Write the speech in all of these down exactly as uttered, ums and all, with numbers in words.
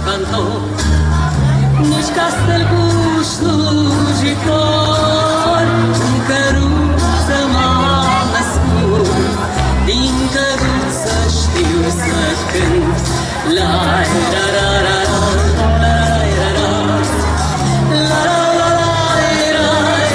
cantor, nici castel cu slujitor. În căruță m-am născut, din căruță știu să cânt. La ra ra ra ra ra ra la la la la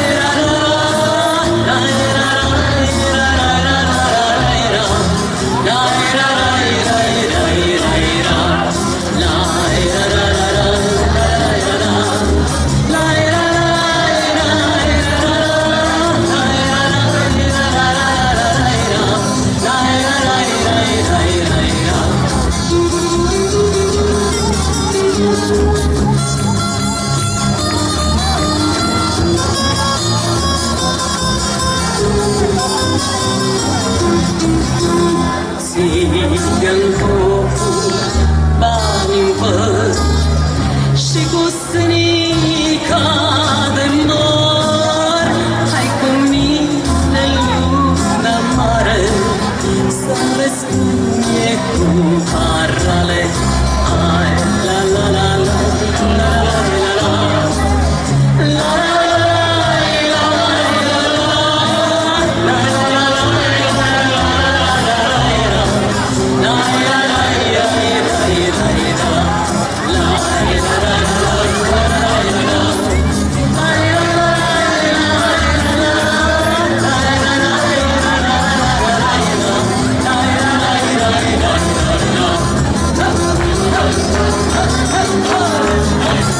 țigăn focul, bani-n păr și cu sânica de mor. Hai cu mine în luna mare să vezi cum e cu parale. Ai la la la la la la la la la. Hey!